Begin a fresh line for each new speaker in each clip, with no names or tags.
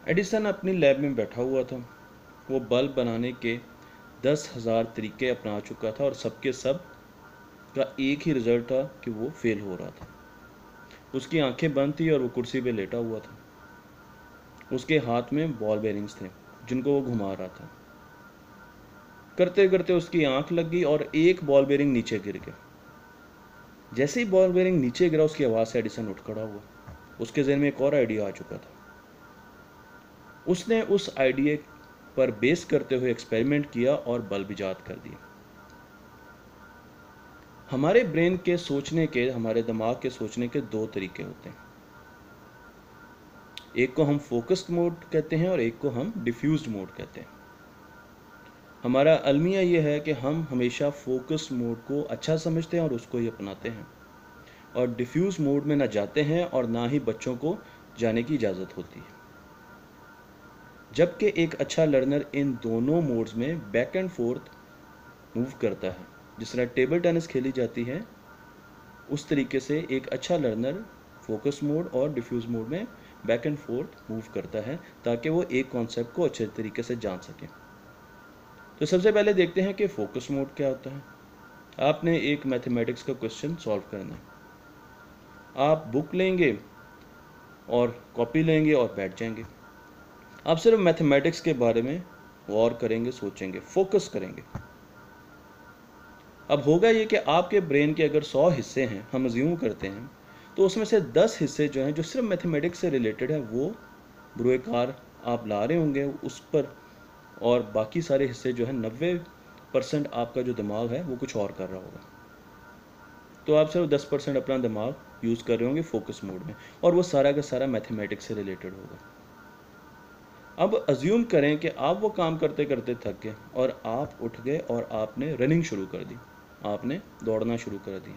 Edison अपनी lab में बैठा हुआ था। वो बल्ब बनाने के 10,000 तरीके अपना चुका था और सबके सब का एक ही रिजल्ट था कि वो फेल हो रहा था। उसकी आंखें बंद थी और वो कुर्सी पे लेटा हुआ था। उसके हाथ में बॉल बेरिंग्स थे जिनको वो घुमा रहा था। करते करते उसकी आंख लग गई और एक बॉल बेरिंग नीचे गिर गया। जैसे ही बॉल बेरिंग नीचे गिरा उसकी आवाज़ से एडिसन उठ खड़ा हुआ। उसके जहन में एक और आइडिया आ चुका था। उसने उस आइडिया पर बेस करते हुए एक्सपेरिमेंट किया और बल्ब इजाद कर दिया। हमारे ब्रेन के सोचने के, हमारे दिमाग के सोचने के दो तरीके होते हैं। एक को हम फोकस्ड मोड कहते हैं और एक को हम डिफ्यूज्ड मोड कहते हैं। हमारा अलमिया ये है कि हम हमेशा फोकस्ड मोड को अच्छा समझते हैं और उसको ही अपनाते हैं और डिफ्यूज मोड में ना जाते हैं और ना ही बच्चों को जाने की इजाज़त होती है। जबकि एक अच्छा लर्नर इन दोनों मोड्स में बैक एंड फोर्थ मूव करता है। जिस तरह टेबल टेनिस खेली जाती है उस तरीके से एक अच्छा लर्नर फोकस मोड और डिफ्यूज मोड में बैक एंड फोर्थ मूव करता है ताकि वो एक कॉन्सेप्ट को अच्छे तरीके से जान सके। तो सबसे पहले देखते हैं कि फोकस मोड क्या होता है। आपने एक मैथमेटिक्स का क्वेश्चन सॉल्व करना है। आप बुक लेंगे और कॉपी लेंगे और बैठ जाएंगे। आप सिर्फ मैथमेटिक्स के बारे में गौर करेंगे, सोचेंगे, फोकस करेंगे। अब होगा ये कि आपके ब्रेन के अगर 100 हिस्से हैं, हम अज्यूम करते हैं, तो उसमें से 10 हिस्से जो हैं जो सिर्फ मैथमेटिक्स से रिलेटेड है वो बुरेकार आप ला रहे होंगे उस पर, और बाकी सारे हिस्से जो है 90% आपका जो दिमाग है वो कुछ और कर रहा होगा। तो आप सिर्फ 10% अपना दिमाग यूज़ कर रहे होंगे फोकस मोड में और वो सारा का सारा मैथमेटिक्स से रिलेटेड होगा। अब अज्यूम करें कि आप वो काम करते करते थक गए और आप उठ गए और आपने रनिंग शुरू कर दी, आपने दौड़ना शुरू कर दिया।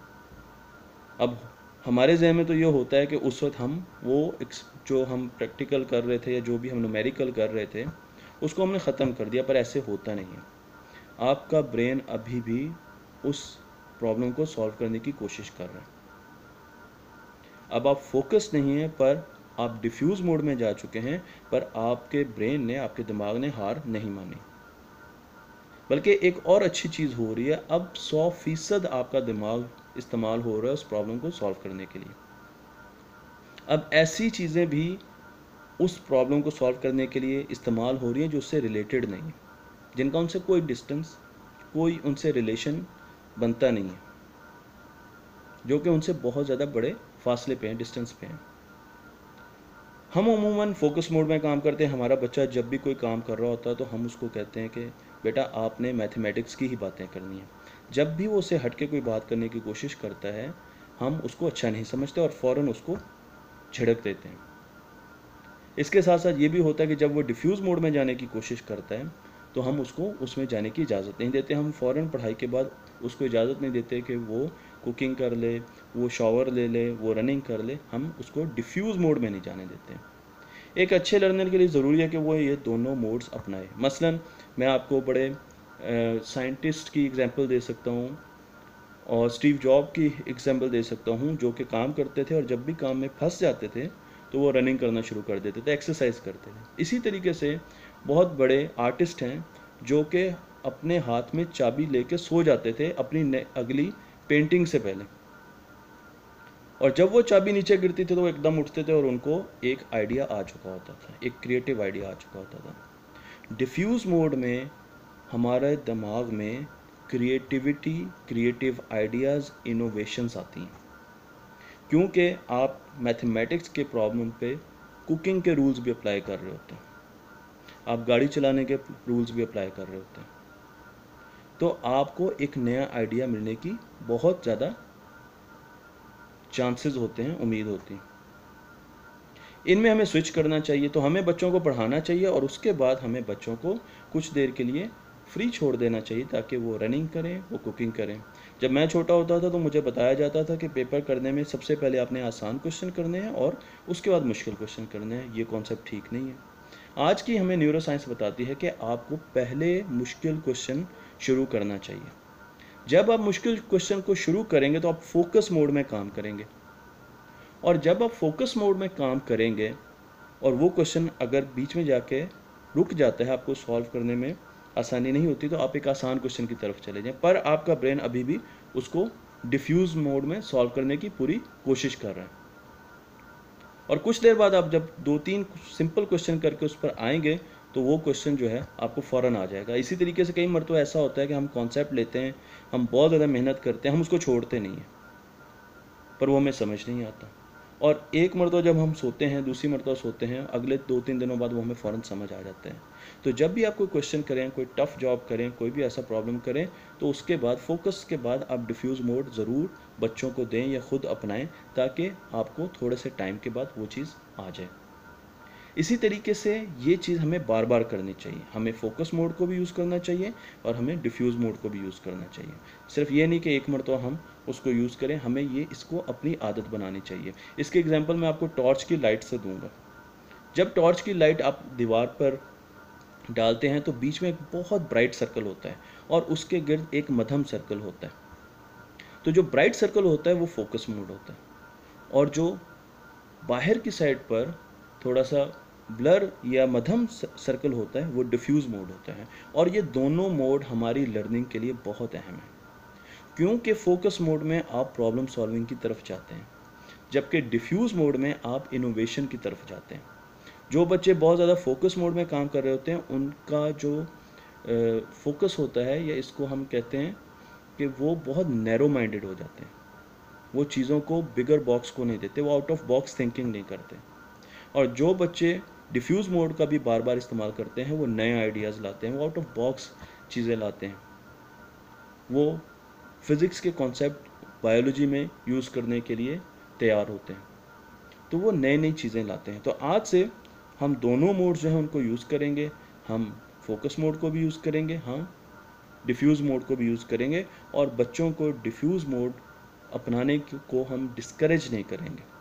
अब हमारे जहन में तो ये होता है कि उस वक्त हम वो जो हम प्रैक्टिकल कर रहे थे या जो भी हम न्यूमेरिकल कर रहे थे उसको हमने ख़त्म कर दिया, पर ऐसे होता नहीं है। आपका ब्रेन अभी भी उस प्रॉब्लम को सॉल्व करने की कोशिश कर रहा है। अब आप फोकस नहीं है पर आप डिफ्यूज़ मोड में जा चुके हैं, पर आपके ब्रेन ने, आपके दिमाग ने हार नहीं मानी। बल्कि एक और अच्छी चीज़ हो रही है, अब 100% आपका दिमाग इस्तेमाल हो रहा है उस प्रॉब्लम को सॉल्व करने के लिए। अब ऐसी चीज़ें भी उस प्रॉब्लम को सॉल्व करने के लिए इस्तेमाल हो रही हैं जो उससे रिलेटेड नहीं है, जिनका उनसे कोई डिस्टेंस, कोई उनसे रिलेशन बनता नहीं है, जो कि उनसे बहुत ज़्यादा बड़े फासले पे हैं, डिस्टेंस पे हैं। हम अमूमन फोकस मोड में काम करते हैं। हमारा बच्चा जब भी कोई काम कर रहा होता है तो हम उसको कहते हैं कि बेटा आपने मैथमेटिक्स की ही बातें करनी है। जब भी वो उससे हट के कोई बात करने की कोशिश करता है हम उसको अच्छा नहीं समझते और फ़ौरन उसको झिड़क देते हैं। इसके साथ साथ ये भी होता है कि जब वो डिफ्यूज़ मोड में जाने की कोशिश करता है तो हम उसको उसमें जाने की इजाज़त नहीं देते। हम फ़ौरन पढ़ाई के बाद उसको इजाज़त नहीं देते कि वो कुकिंग कर ले, वो शॉवर ले ले, वो रनिंग कर ले। हम उसको डिफ्यूज़ मोड में नहीं जाने देते। एक अच्छे लर्नर के लिए ज़रूरी है कि वो ये दोनों मोड्स अपनाए। मसलन मैं आपको बड़े साइंटिस्ट की एग्जांपल दे सकता हूँ और स्टीव जॉब की एग्जांपल दे सकता हूँ, जो कि काम करते थे और जब भी काम में फंस जाते थे तो वो रनिंग करना शुरू कर देते थे, एक्सरसाइज करते थे। इसी तरीके से बहुत बड़े आर्टिस्ट हैं जो कि अपने हाथ में चाबी लेके सो जाते थे अपनी अगली पेंटिंग से पहले, और जब वो चाबी नीचे गिरती थी तो वो एकदम उठते थे और उनको एक आइडिया आ चुका होता था, एक क्रिएटिव आइडिया आ चुका होता था। डिफ्यूज़ मोड में हमारे दिमाग में क्रिएटिविटी, क्रिएटिव आइडियाज़, इनोवेशंस आती हैं, क्योंकि आप मैथमेटिक्स के प्रॉब्लम पे कुकिंग के रूल्स भी अप्लाई कर रहे होते हैं, आप गाड़ी चलाने के रूल्स भी अप्लाई कर रहे होते हैं। तो आपको एक नया आइडिया मिलने की बहुत ज़्यादा चांसेस होते हैं, उम्मीद होती है। इनमें हमें स्विच करना चाहिए। तो हमें बच्चों को पढ़ाना चाहिए और उसके बाद हमें बच्चों को कुछ देर के लिए फ्री छोड़ देना चाहिए ताकि वो रनिंग करें, वो कुकिंग करें। जब मैं छोटा होता था तो मुझे बताया जाता था कि पेपर करने में सबसे पहले आपने आसान क्वेश्चन करने हैं और उसके बाद मुश्किल क्वेश्चन करने हैं। ये कॉन्सेप्ट ठीक नहीं है। आज की हमें न्यूरो साइंस बताती है कि आपको पहले मुश्किल क्वेश्चन शुरू करना चाहिए। जब आप मुश्किल क्वेश्चन को शुरू करेंगे तो आप फोकस मोड में काम करेंगे, और जब आप फोकस मोड में काम करेंगे और वो क्वेश्चन अगर बीच में जाके रुक जाता है, आपको सॉल्व करने में आसानी नहीं होती, तो आप एक आसान क्वेश्चन की तरफ चले जाएं, पर आपका ब्रेन अभी भी उसको डिफ्यूज मोड में सॉल्व करने की पूरी कोशिश कर रहा है। और कुछ देर बाद आप जब 2-3 सिंपल क्वेश्चन करके उस पर आएंगे तो वो क्वेश्चन जो है आपको फ़ौरन आ जाएगा। इसी तरीके से कई मरतबा ऐसा होता है कि हम कॉन्सेप्ट लेते हैं, हम बहुत ज़्यादा मेहनत करते हैं, हम उसको छोड़ते नहीं हैं, पर वो हमें समझ नहीं आता। और एक मरतबा जब हम सोते हैं, दूसरी मरतबा सोते हैं, अगले 2-3 दिनों बाद वो हमें फ़ौरन समझ आ जाता है। तो जब भी आप कोई क्वेश्चन करें, कोई टफ़ जॉब करें, कोई भी ऐसा प्रॉब्लम करें, तो उसके बाद फोकस के बाद आप डिफ्यूज़ मोड ज़रूर बच्चों को दें या ख़ुद अपनाएं, ताकि आपको थोड़े से टाइम के बाद वो चीज़ आ जाए। इसी तरीके से ये चीज़ हमें बार बार करनी चाहिए। हमें फोकस मोड को भी यूज़ करना चाहिए और हमें डिफ्यूज़ मोड को भी यूज़ करना चाहिए। सिर्फ ये नहीं कि एक मरतबा हम उसको यूज़ करें, हमें ये इसको अपनी आदत बनानी चाहिए। इसके एग्जांपल मैं आपको टॉर्च की लाइट से दूंगा। जब टॉर्च की लाइट आप दीवार पर डालते हैं तो बीच में एक बहुत ब्राइट सर्कल होता है और उसके गिर्द एक मध्यम सर्कल होता है। तो जो ब्राइट सर्कल होता है वो फोकस मोड होता है, और जो बाहर की साइड पर थोड़ा सा ब्लर या मध्यम सर्कल होता है वो डिफ्यूज़ मोड होता है। और ये दोनों मोड हमारी लर्निंग के लिए बहुत अहम है, क्योंकि फोकस मोड में आप प्रॉब्लम सॉल्विंग की तरफ जाते हैं, जबकि डिफ्यूज़ मोड में आप इनोवेशन की तरफ जाते हैं। जो बच्चे बहुत ज़्यादा फोकस मोड में काम कर रहे होते हैं, उनका जो फोकस होता है, या इसको हम कहते हैं कि वो बहुत नैरो माइंडेड हो जाते हैं। वो चीज़ों को बिगर बॉक्स को नहीं देते, वो आउट ऑफ बॉक्स थिंकिंग नहीं करते। और जो बच्चे डिफ्यूज़ मोड का भी बार बार इस्तेमाल करते हैं, वो नए आइडियाज़ लाते हैं, वो आउट ऑफ बॉक्स चीज़ें लाते हैं, वो फिज़िक्स के कॉन्सेप्ट बायोलॉजी में यूज़ करने के लिए तैयार होते हैं, तो वो नई नई चीज़ें लाते हैं। तो आज से हम दोनों मोड जो हैं उनको यूज़ करेंगे। हम फोकस मोड को भी यूज़ करेंगे, हम डिफ्यूज़ मोड को भी यूज़ करेंगे, और बच्चों को डिफ्यूज़ मोड अपनाने को हम डिस्करेज नहीं करेंगे।